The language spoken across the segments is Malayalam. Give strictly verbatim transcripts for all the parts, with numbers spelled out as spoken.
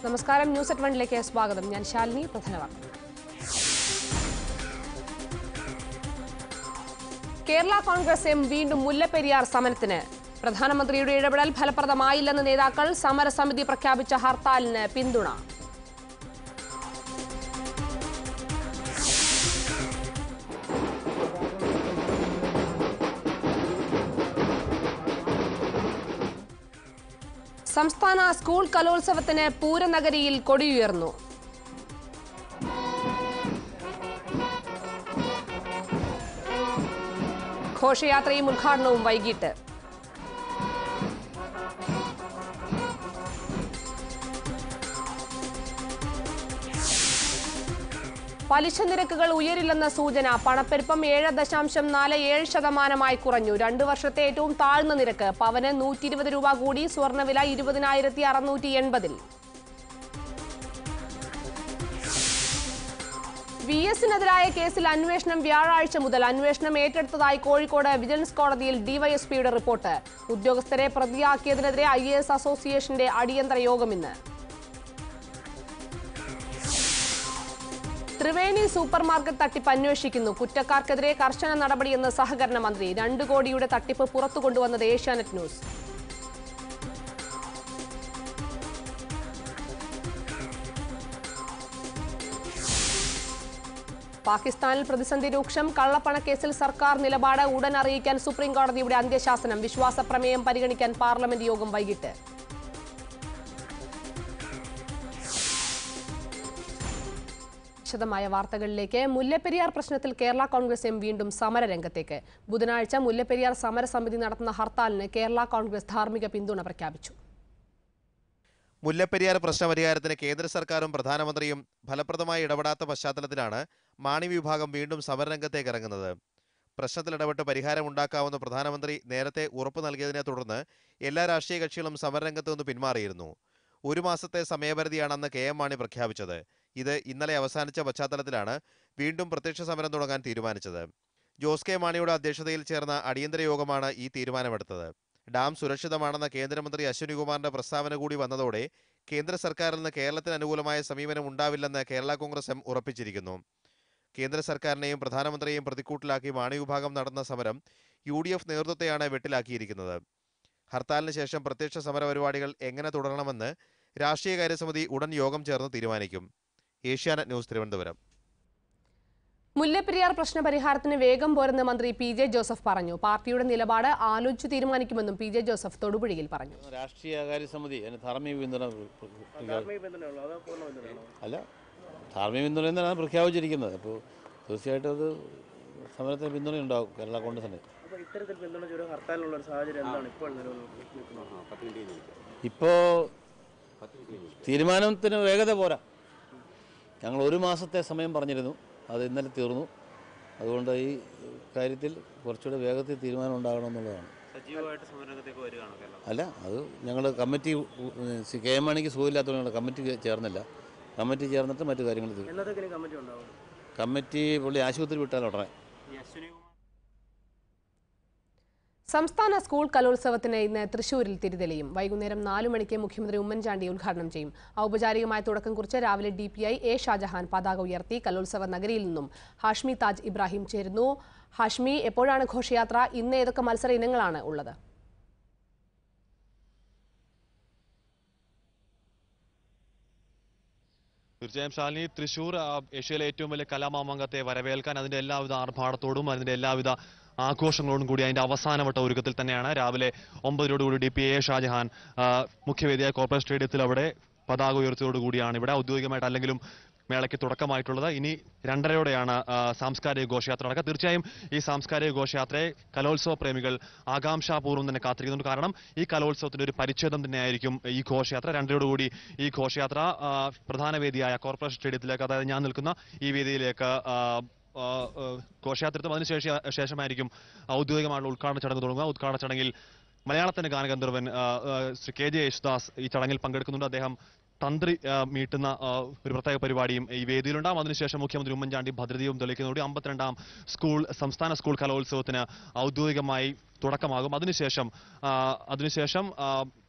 നമസ്കാരം, ന്യൂസ് അറ്റ് വണ്ണിലേക്ക് സ്വാഗതം. ഞാൻ ശാലിനി. പ്രധാന വാർത്തകൾ. കേരള കോൺഗ്രസ് എം വീണ്ടും മുല്ലപ്പെരിയാർ സമരത്തിന്. പ്രധാനമന്ത്രിയുടെ ഇടപെടൽ ഫലപ്രദമായില്ലെന്ന് നേതാക്കൾ. സമരസമിതി പ്രഖ്യാപിച്ച ഹർത്താലിന് പിന്തുണ. സംസ്ഥാന സ്കൂൾ കലോത്സവത്തിന് പൂരനഗരിയിൽ കൊടിയുയർന്നു. ഘോഷയാത്രയും ഉദ്ഘാടനവും വൈകിട്ട്. പലിശ നിരക്കുകൾ ഉയരില്ലെന്ന സൂചന. പണപ്പെരുപ്പം ഏഴ് ദശാംശം നാല് ഏഴ് ശതമാനമായി കുറഞ്ഞു. രണ്ടു വർഷത്തെ ഏറ്റവും താഴ്ന്ന നിരക്ക്. പവന് നൂറ്റി ഇരുപത് രൂപ കൂടി. സ്വർണ്ണവില ഇരുപതിനായിരത്തി അറുന്നൂറ്റി എൺപതിൽ. വി എസിനെതിരായ കേസിൽ അന്വേഷണം വ്യാഴാഴ്ച മുതൽ. അന്വേഷണം ഏറ്റെടുത്തതായി കോഴിക്കോട് വിജിലൻസ് കോടതിയിൽ ഡിവൈഎസ്പിയുടെ റിപ്പോർട്ട്. ഉദ്യോഗസ്ഥരെ പ്രതിയാക്കിയതിനെതിരെ ഐ എ എസ് അസോസിയേഷന്റെ അടിയന്തര യോഗം ഇന്ന്. ത്രിവേണി സൂപ്പർ മാർക്കറ്റ് തട്ടിപ്പ് അന്വേഷിക്കുന്നു. കുറ്റക്കാർക്കെതിരെ കർശന നടപടിയെന്ന് സഹകരണ മന്ത്രി. രണ്ടു കോടിയുടെ തട്ടിപ്പ് പുറത്തു കൊണ്ടുവന്നത് ഏഷ്യാനെറ്റ് ന്യൂസ്. പാകിസ്ഥാനിൽ പ്രതിസന്ധി രൂക്ഷം. കള്ളപ്പണക്കേസിൽ സർക്കാർ നിലപാട് ഉടൻ അറിയിക്കാൻ സുപ്രീംകോടതിയുടെ അന്ത്യശാസനം. വിശ്വാസ പ്രമേയം പരിഗണിക്കാൻ പാർലമെന്റ് യോഗം വൈകിട്ട്. വിശദമായ വാർത്തകളിലേക്ക്. മുല്ലപ്പെരിയാർ പ്രശ്നത്തിൽ കേരള കോൺഗ്രസ് എം വീണ്ടും സമരരംഗത്തേക്ക്. ബുധനാഴ്ച മുല്ലപ്പെരിയാർ സമരസമിതി നടത്തുന്ന ഹർത്താലിന് കേരള കോൺഗ്രസ് ധാർമ്മിക പിന്തുണ പ്രഖ്യാപിച്ചു. മുല്ലപ്പെരിയാർ പ്രശ്നപരിഹാരത്തിന് കേന്ദ്ര സർക്കാരും പ്രധാനമന്ത്രിയും ഫലപ്രദമായി ഇടപെടാത്ത പശ്ചാത്തലത്തിലാണ് മാണി വിഭാഗം വീണ്ടും സമരരംഗത്തേക്ക് ഇറങ്ങുന്നത്. പ്രശ്നത്തിൽ ഇടപെട്ട് പരിഹാരമുണ്ടാക്കാമെന്ന് പ്രധാനമന്ത്രി നേരത്തെ ഉറപ്പു നൽകിയതിനെ തുടർന്ന് എല്ലാ രാഷ്ട്രീയ കക്ഷികളും സമരരംഗത്ത് നിന്ന് പിന്മാറിയിരുന്നു. ഒരു മാസത്തെ സമയപരിധിയാണ് അന്ന് കെ എം മാണി പ്രഖ്യാപിച്ചത്. ഇത് ഇന്നലെ അവസാനിച്ച പശ്ചാത്തലത്തിലാണ് വീണ്ടും പ്രത്യക്ഷ സമരം തുടങ്ങാൻ തീരുമാനിച്ചത്. ജോസ് കെ മാണിയുടെ അധ്യക്ഷതയിൽ ചേർന്ന അടിയന്തര യോഗമാണ് ഈ തീരുമാനമെടുത്തത്. ഡാം സുരക്ഷിതമാണെന്ന കേന്ദ്രമന്ത്രി അശ്വിനികുമാറിന്റെ പ്രസ്താവന കൂടി വന്നതോടെ കേന്ദ്ര സർക്കാരിൽ നിന്ന് കേരളത്തിന് അനുകൂലമായ സമീപനം ഉണ്ടാവില്ലെന്ന് കേരള കോൺഗ്രസ് എം ഉറപ്പിച്ചിരിക്കുന്നു. കേന്ദ്ര സർക്കാരിനെയും പ്രധാനമന്ത്രിയെയും പ്രതിക്കൂട്ടിലാക്കി മാണി വിഭാഗം നടന്ന സമരം യു ഡി എഫ് നേതൃത്വത്തെയാണ് വെട്ടിലാക്കിയിരിക്കുന്നത്. ഹർത്താലിന് ശേഷം പ്രത്യക്ഷ സമര പരിപാടികൾ എങ്ങനെ തുടരണമെന്ന് രാഷ്ട്രീയകാര്യ സമിതി ഉടൻ യോഗം ചേർന്ന് തീരുമാനിക്കും. ഏഷ്യാനെറ്റ് ന്യൂസ്, തിരുവനന്തപുരം. മുല്ലപ്പെരിയാർ പ്രശ്നപരിഹാരത്തിന് വേഗം പോരെന്ന് മന്ത്രി പി ജെ ജോസഫ് പറഞ്ഞു. പാർട്ടിയുടെ നിലപാട് ആലോചിച്ച് തീരുമാനിക്കുമെന്നും പി ജെ ജോസഫ് തൊടുപുഴയിൽ പറഞ്ഞു. രാഷ്ട്രീയകാര്യ സമിതി ധാർമ്മിക പിന്തുണ അല്ല ധാർമ്മിക പിന്തുണ എന്നാണ് പ്രഖ്യാപിച്ചിരിക്കുന്നത്. അപ്പോൾ തീർച്ചയായിട്ടും അത് സമരത്തിന് പിന്തുണ ഉണ്ടാവും കേരള കോൺഗ്രസിന്. ഇപ്പോൾ തീരുമാനത്തിന് വേഗത പോരാ. ഞങ്ങൾ ഒരു മാസത്തെ സമയം പറഞ്ഞിരുന്നു, അത് ഇന്നലെ തീർന്നു. അതുകൊണ്ട് ഈ കാര്യത്തിൽ കുറച്ചുകൂടെ വേഗത്തിൽ തീരുമാനം ഉണ്ടാകണമെന്നുള്ളതാണ്. അല്ല, അത് ഞങ്ങൾ കമ്മിറ്റി കെ എം മാണിക്ക് സുഖമില്ലാത്തതുകൊണ്ട് കമ്മിറ്റി ചേർന്നില്ല. കമ്മിറ്റി ചേർന്നിട്ട് മറ്റു കാര്യങ്ങൾ തീർന്നു. കമ്മിറ്റി പുള്ളി ആശുപത്രി വിട്ടാൽ ഉടനെ. സംസ്ഥാന സ്കൂൾ കലോത്സവത്തിന് ഇന്ന് തൃശൂരിൽ തിരിതെളിയും. വൈകുന്നേരം നാലു മണിക്ക് മുഖ്യമന്ത്രി ഉമ്മൻചാണ്ടി ഉദ്ഘാടനം ചെയ്യും. ഔപചാരികമായ തുടക്കം കുറിച്ച് രാവിലെ D P I A Shajahan പതാക ഉയർത്തി. കലോത്സവ നഗരിയിൽ നിന്നും ഹാഷ്മി താജ് ഇബ്രാഹിം ചേരുന്നു. ഹാഷ്മി, എപ്പോഴാണ് ഘോഷയാത്ര? ഇന്ന് ഏതൊക്കെ മത്സര ഇനങ്ങളാണ് ഉള്ളത്? തീർച്ചയായും ശാലിനി, തൃശൂർ ഏഷ്യയിലെ ഏറ്റവും വലിയ കലാമാമാങ്കത്തെ വരവേൽക്കാൻ അതിന്റെ എല്ലാവിധ ആർഭാടത്തോടും അതിന്റെ എല്ലാവിധ ആഘോഷങ്ങളോടും കൂടി അതിന്റെ അവസാനവട്ട ഒരുക്കത്തിൽ തന്നെയാണ്. രാവിലെ ഒമ്പതിനോടുകൂടി ഡി പി എ ഷാജഹാൻ മുഖ്യവേദിയായ കോർപ്പറേറ്റ് സ്റ്റേഡിയത്തിൽ അവിടെ പതാക ഉയർത്തിയോടുകൂടിയാണ് ഇവിടെ ഔദ്യോഗികമായിട്ട് അല്ലെങ്കിലും മേളയ്ക്ക് തുടക്കമായിട്ടുള്ളത്. ഇനി രണ്ടരയോടെയാണ് സാംസ്കാരിക ഘോഷയാത്ര നടക്കുക. തീർച്ചയായും ഈ സാംസ്കാരിക ഘോഷയാത്രയെ കലോത്സവ പ്രേമികൾ ആകാംക്ഷാപൂർവ്വം തന്നെ കാത്തിരിക്കുന്നുണ്ട്. കാരണം ഈ കലോത്സവത്തിന്റെ ഒരു പരിച്ഛേദം തന്നെയായിരിക്കും ഈ ഘോഷയാത്ര. രണ്ടരയോടുകൂടി ഈ ഘോഷയാത്ര പ്രധാന വേദിയായ കോർപ്പറേഷൻ സ്റ്റേഡിയത്തിലേക്ക്, അതായത് ഞാൻ നിൽക്കുന്ന ഈ വേദിയിലേക്ക് ഘോഷയാത്രത്തും അതിനുശേഷം ശേഷമായിരിക്കും ഔദ്യോഗികമായുള്ള ഉദ്ഘാടന ചടങ്ങ് തുടങ്ങുക. ഉദ്ഘാടന ചടങ്ങിൽ മലയാളത്തിന്റെ ഗാനഗന്ധർവൻ ശ്രീ കെ ജെ യേശുദാസ് ഈ ചടങ്ങിൽ പങ്കെടുക്കുന്നുണ്ട്. അദ്ദേഹം തന്ത്രി മീട്ടുന്ന ഒരു പ്രത്യേക പരിപാടിയും ഈ വേദിയിലുണ്ടാകും. അതിനുശേഷം മുഖ്യമന്ത്രി ഉമ്മൻചാണ്ടി ഭദ്രദീപം തെളിയിക്കുന്നതോടെ അമ്പത്തിരണ്ടാം സ്കൂൾ സംസ്ഥാന സ്കൂൾ കലോത്സവത്തിന് ഔദ്യോഗികമായി തുടക്കമാകും. അതിനുശേഷം അതിനുശേഷം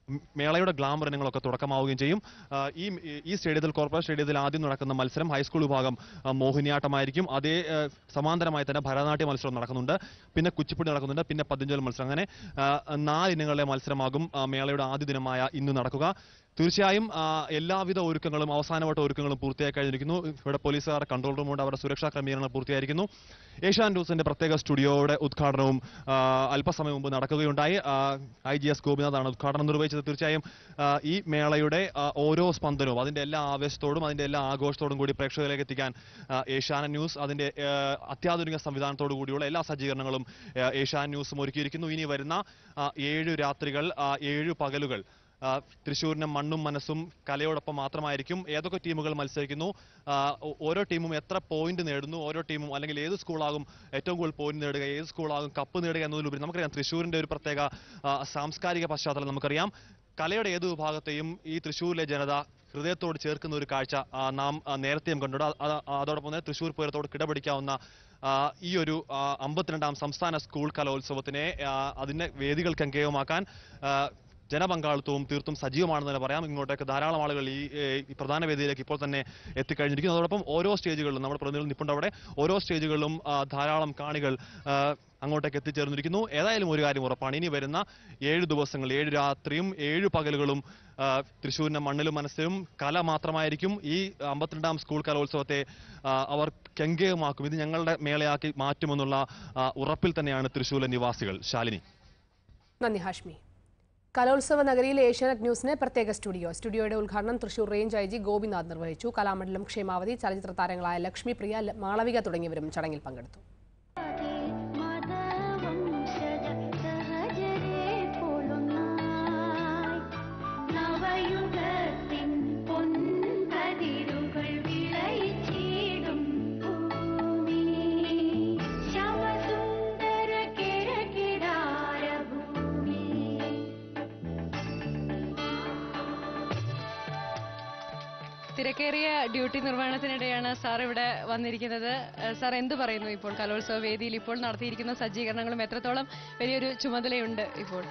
മേളയുടെ ഗ്ലാമർ ഇനങ്ങളൊക്കെ തുടക്കമാവുകയും ചെയ്യും. ഈ ഈ സ്റ്റേഡിയത്തിൽ കോർപ്പറേറ്റ് സ്റ്റേഡിയത്തിൽ ആദ്യം നടക്കുന്ന മത്സരം ഹൈസ്കൂൾ വിഭാഗം മോഹിനിയാട്ടമായിരിക്കും. അതേ സമാന്തരമായി തന്നെ ഭരതനാട്യ മത്സരം നടക്കുന്നുണ്ട്, പിന്നെ കുച്ചിപ്പുടി നടക്കുന്നുണ്ട്, പിന്നെ പതിഞ്ചൊൽ മത്സരം. അങ്ങനെ നാല് ഇനങ്ങളിലെ മത്സരമാകും മേളയുടെ ആദ്യ ദിനമായ ഇന്ന് നടക്കുക. തീർച്ചയായും എല്ലാവിധ ഒരുക്കങ്ങളും അവസാനവട്ട ഒരുക്കങ്ങളും പൂർത്തിയായി കഴിഞ്ഞിരിക്കുന്നു. ഇവിടെ പോലീസുകാരുടെ കൺട്രോൾ റൂമുണ്ട്, അവരുടെ സുരക്ഷാ ക്രമീകരണങ്ങൾ പൂർത്തിയായിരിക്കുന്നു. ഏഷ്യാനെറ്റ് ന്യൂസിന്റെ പ്രത്യേക സ്റ്റുഡിയോയുടെ ഉദ്ഘാടനവും അല്പസമയം മുമ്പ് നടക്കുകയുണ്ടായി. ഐ ജി എസ് ഗോപിനാഥാണ് ഉദ്ഘാടനം നിർവഹിച്ചത്. തീർച്ചയായും ഈ മേളയുടെ ഓരോ സ്പന്ദനവും അതിന്റെ എല്ലാ ആവേശത്തോടും അതിന്റെ എല്ലാ ആഘോഷത്തോടും കൂടി പ്രേക്ഷകരിലേക്ക് എത്തിക്കാൻ ഏഷ്യാനെറ്റ് ന്യൂസ് അതിന്റെ അത്യാധുനിക സംവിധാനത്തോടു കൂടിയുള്ള എല്ലാ സജ്ജീകരണങ്ങളും ഏഷ്യാനെറ്റ് ന്യൂസും ഒരുക്കിയിരിക്കുന്നു. ഇനി വരുന്ന ഏഴു രാത്രികൾ ഏഴു പകലുകൾ തൃശ്ശൂരിന് മണ്ണും മനസ്സും കലയോടൊപ്പം മാത്രമായിരിക്കും. ഏതൊക്കെ ടീമുകൾ മത്സരിക്കുന്നു, ഓരോ ടീമും എത്ര പോയിന്റ് നേടുന്നു, ഓരോ ടീമും അല്ലെങ്കിൽ ഏത് സ്കൂളാകും ഏറ്റവും കൂടുതൽ പോയിന്റ് നേടുക, ഏത് സ്കൂളാകും കപ്പ് നേടുക എന്നതിലുപരി നമുക്കറിയാം തൃശ്ശൂരിന്റെ ഒരു പ്രത്യേക സാംസ്കാരിക പശ്ചാത്തലം നമുക്കറിയാം. കലയുടെ ഏത് വിഭാഗത്തെയും ഈ തൃശ്ശൂരിലെ ജനത ഹൃദയത്തോട് ചേർക്കുന്ന ഒരു കാഴ്ച നാം നേരത്തെയും കണ്ടു. അതോടൊപ്പം തന്നെ തൃശ്ശൂർ പൂരത്തോട് കിടപിടിക്കാവുന്ന ഈ ഒരു അമ്പത്തിരണ്ടാം സംസ്ഥാന സ്കൂൾ കലോത്സവത്തിനെ അതിന്റെ വേദികൾക്ക് അങ്കേയമാക്കാൻ ജനപങ്കാളിത്തവും തീർത്തും സജീവമാണെന്ന് തന്നെ പറയാം. ഇങ്ങോട്ടേക്ക് ധാരാളം ആളുകൾ ഈ പ്രധാന വേദിയിലേക്ക് ഇപ്പോൾ തന്നെ എത്തിക്കഴിഞ്ഞിരിക്കുന്നു. അതോടൊപ്പം ഓരോ സ്റ്റേജുകളിലും നമ്മുടെ പ്രതിനിധികൾ നിൽപ്പുണ്ട് അവിടെ, ഓരോ സ്റ്റേജുകളിലും ധാരാളം കാണികൾ അങ്ങോട്ടേക്ക് എത്തിച്ചേർന്നിരിക്കുന്നു. ഏതായാലും ഒരു കാര്യം ഉറപ്പാണ്, ഇനി വരുന്ന ഏഴു ദിവസങ്ങൾ ഏഴു രാത്രിയും ഏഴു പകലുകളും തൃശ്ശൂരിന്റെ മണ്ണിലും മനസ്സിലും കല മാത്രമായിരിക്കും. ഈ അമ്പത്തിരണ്ടാം സ്കൂൾ കലോത്സവത്തെ അവർ കെങ്കേയമാക്കും, ഇത് ഞങ്ങളുടെ മേളയാക്കി മാറ്റുമെന്നുള്ള ഉറപ്പിൽ തന്നെയാണ് തൃശ്ശൂരിലെ നിവാസികൾ. ശാലിനി. നന്ദി ഹാഷ്മി. കലോത്സവ നഗരിയിലെ ഏഷ്യാനെറ്റ് ന്യൂസിന് പ്രത്യേക സ്റ്റുഡിയോ സ്റ്റുഡിയോയുടെ ഉദ്ഘാടനം Thrissur range I G Gopinath നിർവഹിച്ചു. കലാമണ്ഡലം ക്ഷേമാവതി, ചലച്ചിത്ര താരങ്ങളായ ലക്ഷ്മി പ്രിയ, മാളവിക തുടങ്ങിയവരും ചടങ്ങിൽ പങ്കെടുത്തു. തിരക്കേറിയ ഡ്യൂട്ടി നിർവഹണത്തിനിടെയാണ് സാർ ഇവിടെ വന്നിരിക്കുന്നത്. സാർ എന്ത് പറയുന്നു ഇപ്പോൾ കലോത്സവ വേദിയിൽ ഇപ്പോൾ നടത്തിയിരിക്കുന്ന സജ്ജീകരണങ്ങളും എത്രത്തോളം വലിയൊരു ചുമതലയുണ്ട് ഇപ്പോൾ?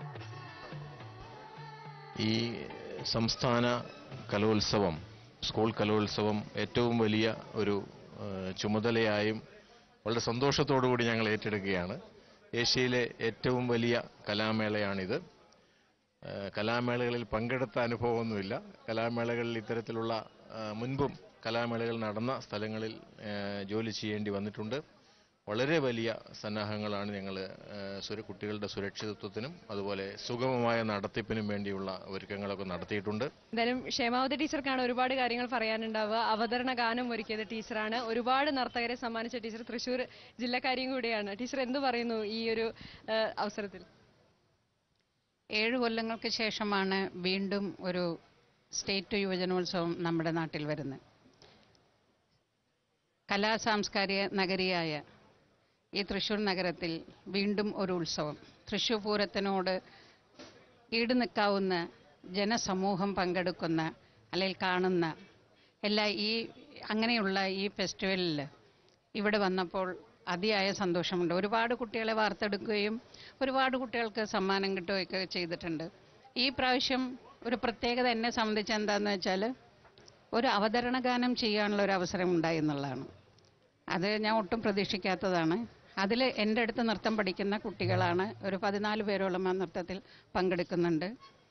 ഈ സംസ്ഥാന കലോത്സവം, സ്കൂൾ കലോത്സവം ഏറ്റവും വലിയ ഒരു ചുമതലയായും വളരെ സന്തോഷത്തോടു കൂടി ഞങ്ങൾ ഏറ്റെടുക്കുകയാണ്. ഏഷ്യയിലെ ഏറ്റവും വലിയ കലാമേളയാണിത്. കലാമേളകളിൽ പങ്കെടുത്ത അനുഭവമൊന്നുമില്ല. കലാമേളകളിൽ ഇത്തരത്തിലുള്ള മുൻപും കലാമേളകൾ നടന്ന സ്ഥലങ്ങളിൽ ജോലി ചെയ്യേണ്ടി വന്നിട്ടുണ്ട്. വളരെ വലിയ സന്നാഹങ്ങളാണ് ഞങ്ങൾ കുട്ടികളുടെ സുരക്ഷിതത്വത്തിനും അതുപോലെ സുഗമമായ നടത്തിപ്പിനും വേണ്ടിയുള്ള ഒരുക്കങ്ങളൊക്കെ നടത്തിയിട്ടുണ്ട്. എന്തായാലും ക്ഷേമാവതി ടീച്ചർക്കാണ് ഒരുപാട് കാര്യങ്ങൾ പറയാനുണ്ടാവുക. അവതരണ ഗാനം ഒരുക്കിയത് ടീച്ചറാണ്. ഒരുപാട് നർത്തകരെ സമ്മാനിച്ച ടീച്ചർ തൃശ്ശൂർ ജില്ലക്കാരിയും കൂടിയാണ്. ടീച്ചർ എന്ത് പറയുന്നു ഈ ഒരു അവസരത്തിൽ? ഏഴു കൊല്ലങ്ങൾക്ക് ശേഷമാണ് വീണ്ടും ഒരു സ്റ്റേറ്റ് യുവജനോത്സവം നമ്മുടെ നാട്ടിൽ വരുന്നത്. കലാ സാംസ്കാരിക നഗരിയായ ഈ തൃശ്ശൂർ നഗരത്തിൽ വീണ്ടും ഒരു ഉത്സവം. തൃശ്ശൂർ പൂരത്തിനോട് ഈട് നിൽക്കാവുന്ന ജനസമൂഹം പങ്കെടുക്കുന്ന അല്ലെങ്കിൽ കാണുന്ന എല്ലാ ഈ അങ്ങനെയുള്ള ഈ ഫെസ്റ്റിവലിൽ ഇവിടെ വന്നപ്പോൾ അതിയായ സന്തോഷമുണ്ട്. ഒരുപാട് കുട്ടികളെ വാർത്തെടുക്കുകയും ഒരുപാട് കുട്ടികൾക്ക് സമ്മാനം കിട്ടുകയൊക്കെ ചെയ്തിട്ടുണ്ട്. ഈ പ്രാവശ്യം ഒരു പ്രത്യേകത എന്നെ സംബന്ധിച്ച് എന്താണെന്ന് വെച്ചാൽ ഒരു അവതരണ ഗാനം ചെയ്യാനുള്ള ഒരു അവസരം ഉണ്ടായി എന്നുള്ളതാണ്. അത് ഞാൻ ഒട്ടും പ്രതീക്ഷിക്കാത്തതാണ്. അതിൽ എൻ്റെ അടുത്ത് നൃത്തം പഠിക്കുന്ന കുട്ടികളാണ്. ഒരു പതിനാല് പേരോളം ആ നൃത്തത്തിൽ പങ്കെടുക്കുന്നുണ്ട്.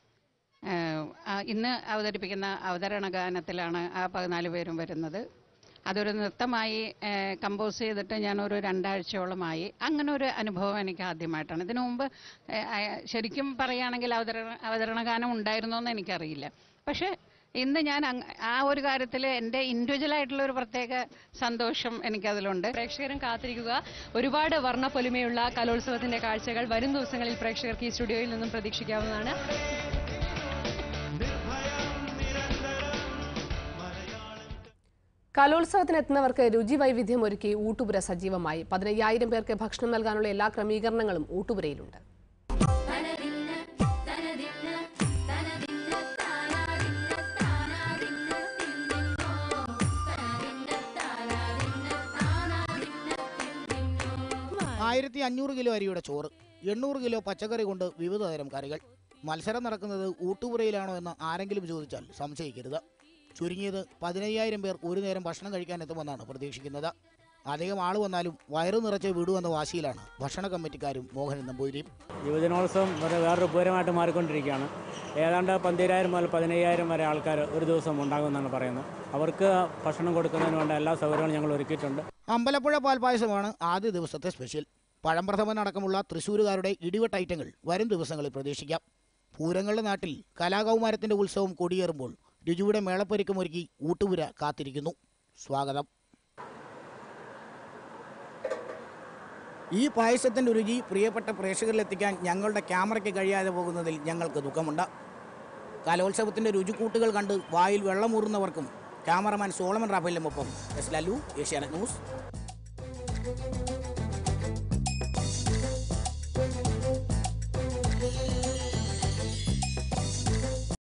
ഇന്ന് അവതരിപ്പിക്കുന്ന അവതരണ ഗാനത്തിലാണ് ആ പതിനാല് പേരും വരുന്നത്. അതൊരു നൃത്തമായി കമ്പോസ് ചെയ്തിട്ട് ഞാനൊരു രണ്ടാഴ്ചയോളമായി. അങ്ങനെ ഒരു അനുഭവം എനിക്ക് ആദ്യമായിട്ടാണ്. ഇതിനു മുമ്പ് ശരിക്കും പറയുകയാണെങ്കിൽ അവതരണ അവതരണ ഗാനം ഉണ്ടായിരുന്നോ എന്ന് എനിക്കറിയില്ല. പക്ഷേ ഇന്ന് ഞാൻ ആ ഒരു കാര്യത്തിൽ എൻ്റെ ഇൻഡിവിജ്വലായിട്ടുള്ള ഒരു പ്രത്യേക സന്തോഷം എനിക്കതിലുണ്ട്. പ്രേക്ഷകരും കാത്തിരിക്കുക. ഒരുപാട് വർണ്ണപ്പൊലിമയുള്ള കലോത്സവത്തിന്റെ കാഴ്ചകൾ വരും ദിവസങ്ങളിൽ പ്രേക്ഷകർക്ക് ഈ സ്റ്റുഡിയോയിൽ നിന്നും പ്രതീക്ഷിക്കാവുന്നതാണ്. കലോത്സവത്തിനെത്തുന്നവർക്ക് രുചി വൈവിധ്യം ഒരുക്കി ഊട്ടുപുര സജീവമായി. പതിനയ്യായിരം പേർക്ക് ഭക്ഷണം നൽകാനുള്ള എല്ലാ ക്രമീകരണങ്ങളും ഊട്ടുപുരയിലുണ്ട്. ആയിരത്തി അഞ്ഞൂറ് കിലോ അരിയുടെ ചോറ്, എണ്ണൂറ് കിലോ പച്ചക്കറി കൊണ്ട് വിവിധ തരം കറികൾ, മത്സരം നടക്കുന്നത് ഊട്ടുപുരയിലാണോ എന്ന് ആരെങ്കിലും ചോദിച്ചാൽ സംശയിക്കരുത്. ചുരുങ്ങിയത് പതിനയ്യായിരം പേർ ഒരു നേരം ഭക്ഷണം കഴിക്കാൻ എത്തുമെന്നാണ് പ്രതീക്ഷിക്കുന്നത്. അധികം ആൾ വന്നാലും വയറു നിറച്ച് വിടുവെന്ന വാശിയിലാണ് ഭക്ഷണ കമ്മിറ്റിക്കാരും മോഹനൻ നമ്പൂതിരിയും. യുവജനോത്സവം ഒരു വേറൊരു പൂരമായിട്ട് മാറിക്കൊണ്ടിരിക്കുകയാണ്. ഏതാണ്ട് പന്തിരായിരം മുതൽ പതിനയ്യായിരം വരെ ആൾക്കാർ ഒരു ദിവസം ഉണ്ടാകുമെന്നാണ് പറയുന്നത്. അവർക്ക് ഭക്ഷണം കൊടുക്കുന്നതിന് വേണ്ട എല്ലാ സൗകര്യങ്ങളും ഞങ്ങൾ ഒരുക്കിയിട്ടുണ്ട്. അമ്പലപ്പുഴ പാൽപ്പായസമാണ് ആദ്യ ദിവസത്തെ സ്പെഷ്യൽ. പഴംപ്രഥമൻ അടക്കമുള്ള തൃശ്ശൂരുകാരുടെ ഇടിവെട്ട് ഐറ്റങ്ങൾ വരും ദിവസങ്ങളിൽ പ്രതീക്ഷിക്കാം. പൂരങ്ങളുടെ നാട്ടിൽ കലാകൗമാരത്തിന്റെ ഉത്സവം കൊടിയേറുമ്പോൾ രുചിയുടെ മേളപ്പൊരുക്കമൊരുക്കി ഊട്ടുപുര കാത്തിരിക്കുന്നു. സ്വാഗതം. ഈ പായസത്തിൻ്റെ രുചി പ്രിയപ്പെട്ട പ്രേക്ഷകരിലെത്തിക്കാൻ ഞങ്ങളുടെ ക്യാമറയ്ക്ക് കഴിയാതെ പോകുന്നതിൽ ഞങ്ങൾക്ക് ദുഃഖമുണ്ട്. കലോത്സവത്തിൻ്റെ രുചിക്കൂട്ടുകൾ കണ്ട് വായിൽ വെള്ളമൂറുന്നവർക്കും ക്യാമറമാൻ സോളമൻ റാഫേലിനുമൊപ്പം എസ് ലല്ലു, ഏഷ്യാനെറ്റ് ന്യൂസ്.